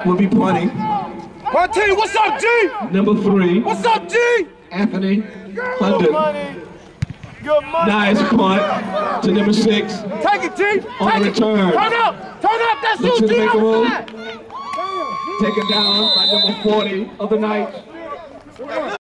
will be punting. Martini, what's up, G? Number 3. What's up, G? Anthony Good Hunter. money. Good money. Nice punt to number 6. Take it, G. On the return. Turn up. Turn up. That's Looks you, to G. make a move. Outside. Taken down by number 40 of the night.